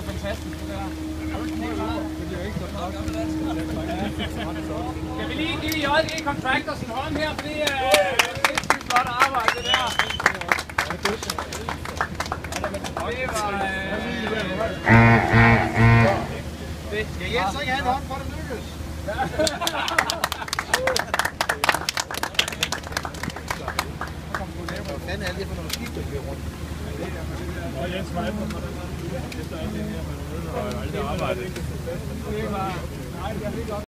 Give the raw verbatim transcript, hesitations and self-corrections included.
fantastisk, det der. Skal vi lige give J G Contractors en hånd her, for det er sindssygt godt arbejde, det der. Det var... Det skal Jens så ikke have en hånd for, det lykkes? Hvordan er det for nogle skift, der bliver rundt? Og Jens var efter efter alt det her, man er nødt og alt det arbejde.